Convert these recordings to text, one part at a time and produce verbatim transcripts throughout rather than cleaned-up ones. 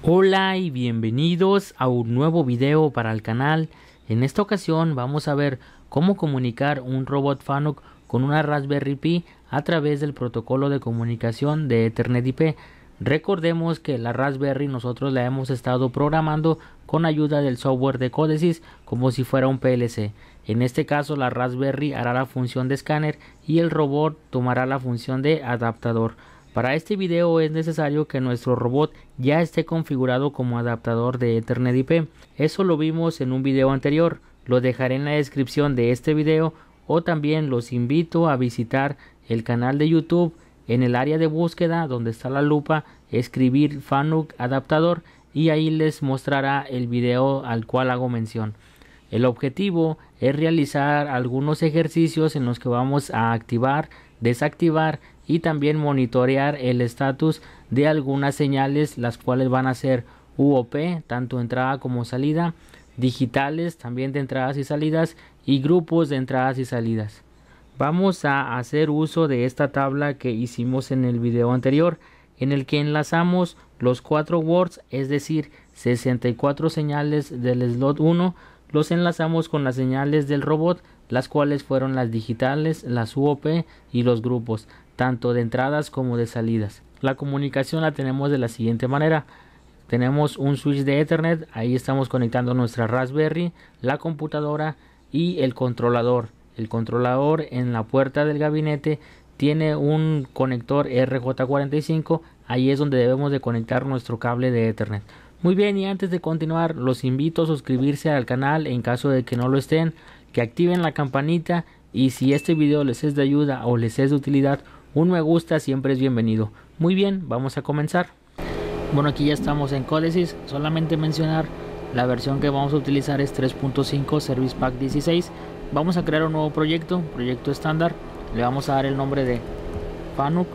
Hola y bienvenidos a un nuevo video para el canal. En esta ocasión vamos a ver cómo comunicar un robot Fanuc con una Raspberry Pi a través del protocolo de comunicación de Ethernet I P. Recordemos que la Raspberry nosotros la hemos estado programando con ayuda del software de Codesys como si fuera un P L C. En este caso la Raspberry hará la función de escáner y el robot tomará la función de adaptador. Para este video es necesario que nuestro robot ya esté configurado como adaptador de Ethernet I P. Eso lo vimos en un video anterior, lo dejaré en la descripción de este video, o también los invito a visitar el canal de YouTube. En el área de búsqueda donde está la lupa, escribir Fanuc adaptador y ahí les mostrará el video al cual hago mención. El objetivo es realizar algunos ejercicios en los que vamos a activar, desactivar y también monitorear el estatus de algunas señales, las cuales van a ser U O P, tanto entrada como salida, digitales también de entradas y salidas, y grupos de entradas y salidas. Vamos a hacer uso de esta tabla que hicimos en el video anterior, en el que enlazamos los cuatro words, es decir, sesenta y cuatro señales del slot uno, los enlazamos con las señales del robot, las cuales fueron las digitales, las U O P y los grupos, tanto de entradas como de salidas. La comunicación la tenemos de la siguiente manera. Tenemos un switch de Ethernet, ahí estamos conectando nuestra Raspberry, la computadora y el controlador. El controlador en la puerta del gabinete tiene un conector R J cuarenta y cinco, ahí es donde debemos de conectar nuestro cable de Ethernet. Muy bien, y antes de continuar los invito a suscribirse al canal en caso de que no lo estén, que activen la campanita, y si este video les es de ayuda o les es de utilidad, un me gusta siempre es bienvenido. Muy bien, vamos a comenzar. Bueno, aquí ya estamos en Codesys. Solamente mencionar la versión que vamos a utilizar es tres punto cinco Service Pack dieciséis. Vamos a crear un nuevo proyecto, proyecto estándar. Le vamos a dar el nombre de Fanuc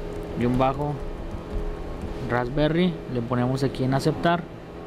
y un bajo Raspberry. Le ponemos aquí en aceptar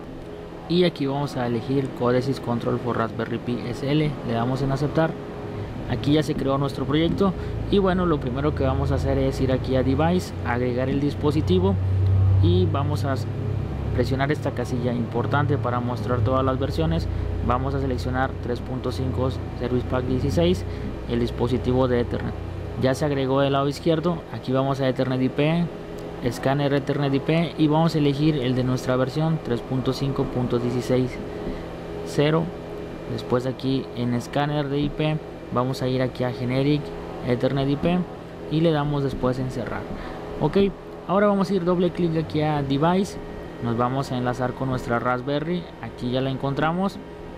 y aquí vamos a elegir Codesys Control for Raspberry Pi S L. Le damos en aceptar. Aquí ya se creó nuestro proyecto y bueno, lo primero que vamos a hacer es ir aquí a Device, agregar el dispositivo y vamos a presionar esta casilla importante para mostrar todas las versiones. Vamos a seleccionar tres punto cinco Service Pack dieciséis, el dispositivo de Ethernet. Ya se agregó del lado izquierdo, aquí vamos a Ethernet I P, escáner Ethernet I P y vamos a elegir el de nuestra versión tres punto cinco punto dieciséis punto cero. Después aquí en escáner de I P vamos a ir aquí a Generic Ethernet I P y le damos después en cerrar. Ok, ahora vamos a ir doble clic aquí a Device, nos vamos a enlazar con nuestra Raspberry, aquí ya la encontramos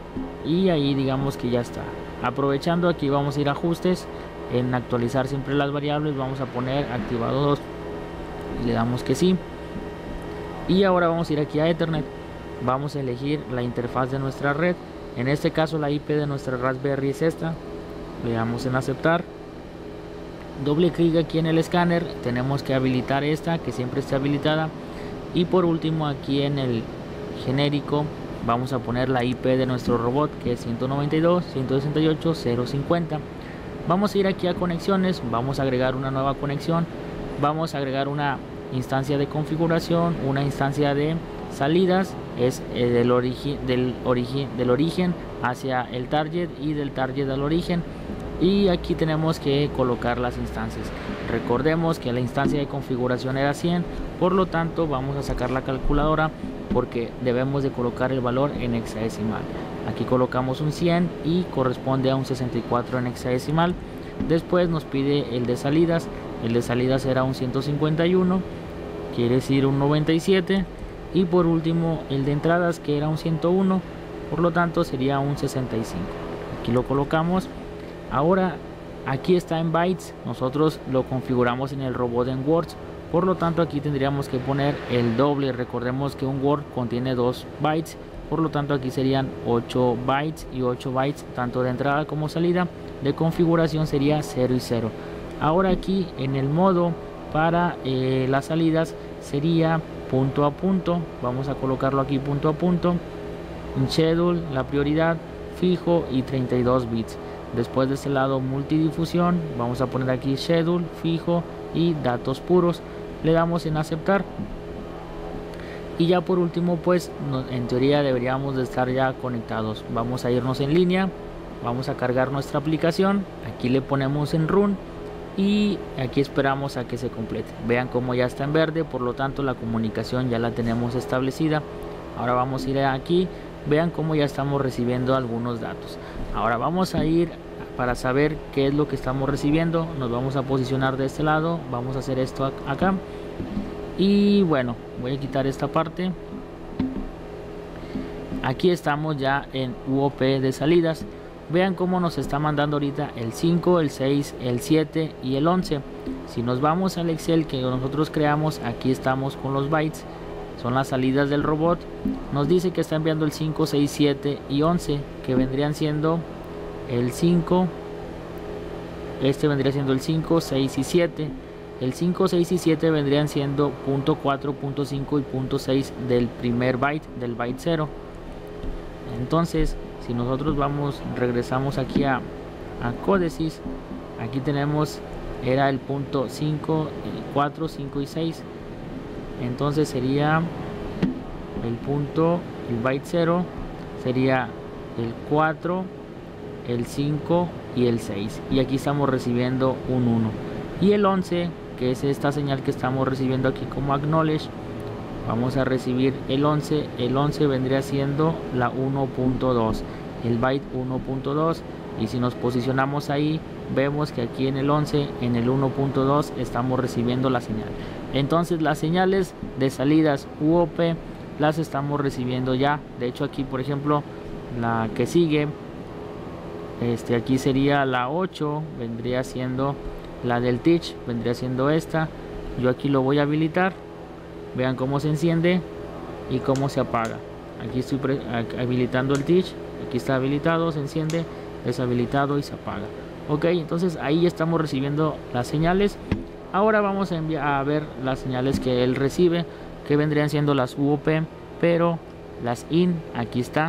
y ahí digamos que ya está. Aprovechando, aquí vamos a ir a ajustes, en actualizar siempre las variables vamos a poner activado dos y le damos que sí. Y ahora vamos a ir aquí a Ethernet, vamos a elegir la interfaz de nuestra red, en este caso la I P de nuestra Raspberry es esta. Le damos en aceptar, doble clic aquí en el escáner, tenemos que habilitar esta, que siempre esté habilitada, y por último aquí en el genérico vamos a poner la I P de nuestro robot, que es ciento noventa y dos punto ciento sesenta y ocho punto cero cincuenta. Vamos a ir aquí a conexiones, vamos a agregar una nueva conexión, vamos a agregar una instancia de configuración, una instancia de salidas, es eh, del, origi del, origi del origen hacia el target y del target al origen, y aquí tenemos que colocar las instancias. Recordemos que la instancia de configuración era cien, por lo tanto vamos a sacar la calculadora porque debemos de colocar el valor en hexadecimal. Aquí colocamos un cien y corresponde a un sesenta y cuatro en hexadecimal. Después nos pide el de salidas, el de salidas era un ciento cincuenta y uno, quiere decir un noventa y siete, y por último el de entradas, que era un ciento uno, por lo tanto sería un sesenta y cinco. Aquí lo colocamos. Ahora aquí está en bytes, nosotros lo configuramos en el robot en words, por lo tanto aquí tendríamos que poner el doble. Recordemos que un word contiene dos bytes, por lo tanto aquí serían ocho bytes y ocho bytes tanto de entrada como salida. De configuración sería cero y cero. Ahora aquí en el modo para eh, las salidas sería punto a punto, vamos a colocarlo aquí punto a punto, en schedule la prioridad, fijo y treinta y dos bits. Después de este lado multidifusión, vamos a poner aquí schedule, fijo y datos puros. Le damos en aceptar. Y ya por último, pues no, en teoría deberíamos de estar ya conectados. Vamos a irnos en línea, vamos a cargar nuestra aplicación, aquí le ponemos en run y aquí esperamos a que se complete. Vean cómo ya está en verde, por lo tanto la comunicación ya la tenemos establecida. Ahora vamos a ir aquí, vean cómo ya estamos recibiendo algunos datos. Ahora vamos a ir para saber qué es lo que estamos recibiendo. Nos vamos a posicionar de este lado, vamos a hacer esto acá. Y bueno, voy a quitar esta parte. Aquí estamos ya en U O P de salidas. Vean cómo nos está mandando ahorita el cinco, el seis, el siete y el once. Si nos vamos al Excel que nosotros creamos, aquí estamos con los bytes, son las salidas del robot. Nos dice que está enviando el cinco, seis, siete y once, que vendrían siendo el cinco, este vendría siendo el cinco, seis y siete. El cinco, seis y siete vendrían siendo punto cuatro, punto cinco y punto seis del primer byte, del byte cero. Entonces, si nosotros vamos, regresamos aquí a, a códices, aquí tenemos, era el punto cinco, cuatro, cinco y seis. Entonces sería el punto, el byte cero, sería el cuatro, el cinco y el seis. Y aquí estamos recibiendo un uno. Y el once, que es esta señal que estamos recibiendo aquí como acknowledge, vamos a recibir el once. El once vendría siendo la uno punto dos, el byte uno punto dos. Y si nos posicionamos ahí, vemos que aquí en el once, en el uno punto dos, estamos recibiendo la señal. Entonces las señales de salidas U O P las estamos recibiendo ya. De hecho aquí, por ejemplo, la que sigue, este aquí sería la ocho, vendría siendo la del teach, vendría siendo esta. Yo aquí lo voy a habilitar. Vean cómo se enciende y cómo se apaga. Aquí estoy habilitando el teach, aquí está habilitado, se enciende, deshabilitado y se apaga. Ok, entonces ahí ya estamos recibiendo las señales. Ahora vamos a, enviar, a ver las señales que él recibe, que vendrían siendo las U O P, pero las in, aquí está.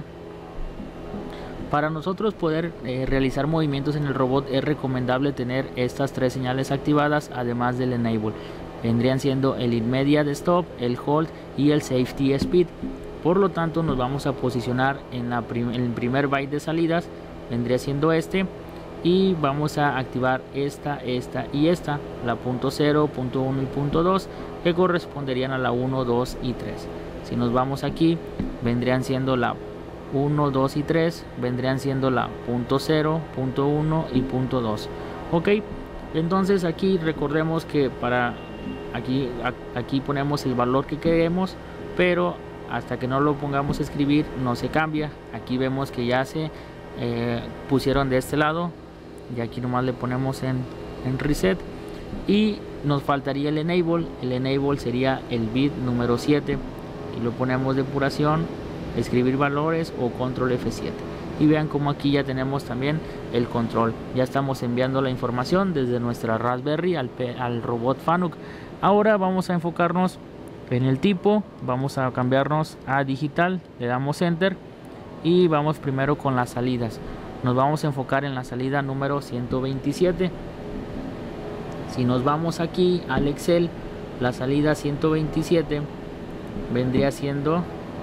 Para nosotros poder eh, realizar movimientos en el robot es recomendable tener estas tres señales activadas, además del enable. Vendrían siendo el immediate stop, el hold y el safety speed. Por lo tanto nos vamos a posicionar en, la prim en el primer byte de salidas, vendría siendo este. Y vamos a activar esta, esta y esta, la punto cero, punto uno y punto dos, que corresponderían a la uno, dos y tres. Si nos vamos aquí, vendrían siendo la uno, dos y tres, vendrían siendo la punto cero, punto uno y punto dos. Ok, entonces aquí recordemos que para aquí, aquí ponemos el valor que queremos, pero hasta que no lo pongamos a escribir no se cambia. Aquí vemos que ya se eh, pusieron de este lado. Y aquí nomás le ponemos en, en reset. Y nos faltaría el enable. El enable sería el bit número siete. Y lo ponemos depuración, escribir valores o control F siete. Y vean como aquí ya tenemos también el control. Ya estamos enviando la información desde nuestra Raspberry al, al robot Fanuc. Ahora vamos a enfocarnos en el tipo. Vamos a cambiarnos a digital. Le damos enter. Y vamos primero con las salidas. Nos vamos a enfocar en la salida número ciento veintisiete. Si nos vamos aquí al Excel, la salida ciento veintisiete vendría siendo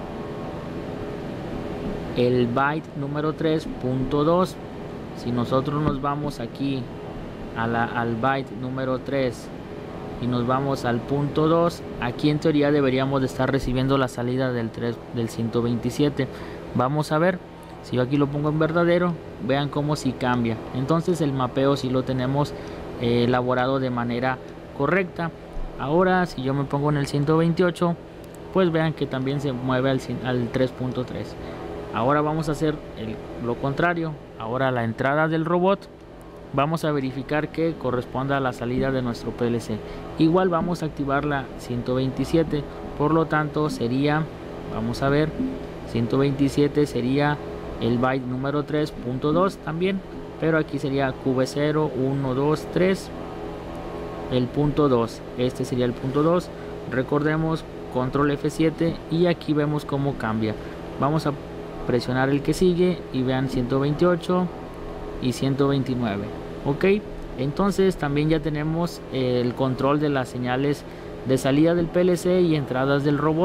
el byte número tres punto dos. Si nosotros nos vamos aquí a la, al byte número tres y nos vamos al punto dos, aquí en teoría deberíamos de estar recibiendo la salida del, tres, del ciento veintisiete. Vamos a ver. Si yo aquí lo pongo en verdadero, vean cómo si cambia. Entonces el mapeo si lo tenemos eh, elaborado de manera correcta. Ahora si yo me pongo en el ciento veintiocho, pues vean que también se mueve al, al tres punto tres. Ahora vamos a hacer el, lo contrario. Ahora la entrada del robot vamos a verificar que corresponda a la salida de nuestro P L C. Igual vamos a activar la ciento veintisiete. Por lo tanto sería, vamos a ver, ciento veintisiete sería el byte número tres punto dos también, pero aquí sería Q B cero, uno, dos, tres, el punto dos. Este sería el punto dos. Recordemos control F siete y aquí vemos cómo cambia. Vamos a presionar el que sigue y vean ciento veintiocho y ciento veintinueve. Ok, entonces también ya tenemos el control de las señales de salida del P L C y entradas del robot.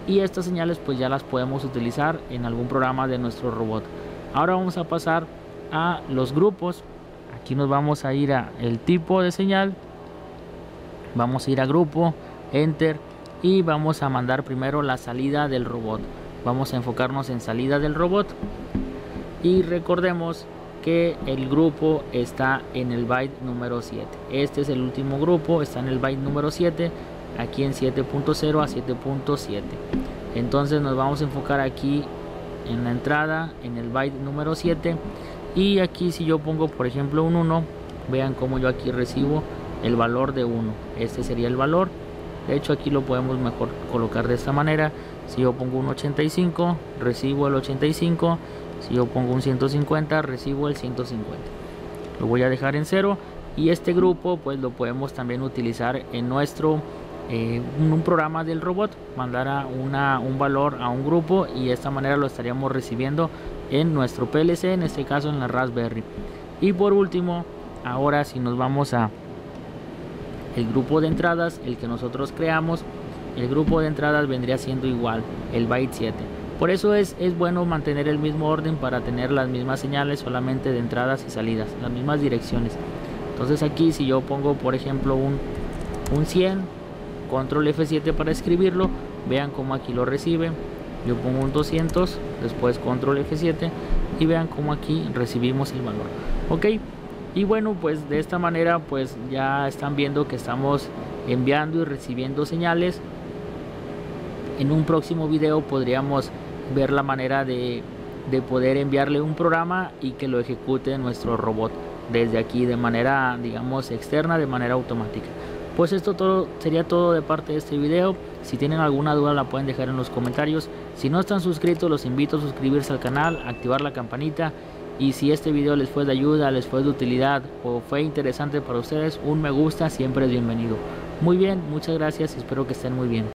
y estas señales pues ya las podemos utilizar en algún programa de nuestro robot. Ahora vamos a pasar a los grupos. Aquí nos vamos a ir a el tipo de señal, vamos a ir a grupo, enter, y vamos a mandar primero la salida del robot. Vamos a enfocarnos en salida del robot y recordemos que el grupo está en el byte número siete. Este es el último grupo, está en el byte número siete, aquí en siete punto cero a siete punto siete. Entonces nos vamos a enfocar aquí en la entrada, en el byte número siete, y aquí si yo pongo por ejemplo un uno, vean cómo yo aquí recibo el valor de uno. Este sería el valor. De hecho aquí lo podemos mejor colocar de esta manera. Si yo pongo un ochenta y cinco, recibo el ochenta y cinco. Si yo pongo un ciento cincuenta, recibo el ciento cincuenta. Lo voy a dejar en cero, y este grupo pues lo podemos también utilizar en nuestro eh, un programa del robot, mandar a una, un valor a un grupo, y de esta manera lo estaríamos recibiendo en nuestro P L C, en este caso en la Raspberry. Y por último, ahora si nos vamos a el grupo de entradas, el que nosotros creamos, el grupo de entradas vendría siendo igual, el byte siete. Por eso es, es bueno mantener el mismo orden para tener las mismas señales solamente de entradas y salidas, las mismas direcciones. Entonces aquí si yo pongo por ejemplo un, un cien, control F siete para escribirlo, vean cómo aquí lo recibe. Yo pongo un doscientos, después control F siete, y vean cómo aquí recibimos el valor. Ok, y bueno, pues de esta manera pues ya están viendo que estamos enviando y recibiendo señales. En un próximo video podríamos ver la manera de, de poder enviarle un programa y que lo ejecute nuestro robot desde aquí de manera, digamos, externa, de manera automática. Pues esto todo sería todo de parte de este video. Si tienen alguna duda la pueden dejar en los comentarios. Si no están suscritos, los invito a suscribirse al canal, activar la campanita, y si este video les fue de ayuda, les fue de utilidad o fue interesante para ustedes, un me gusta siempre es bienvenido. Muy bien, muchas gracias y espero que estén muy bien.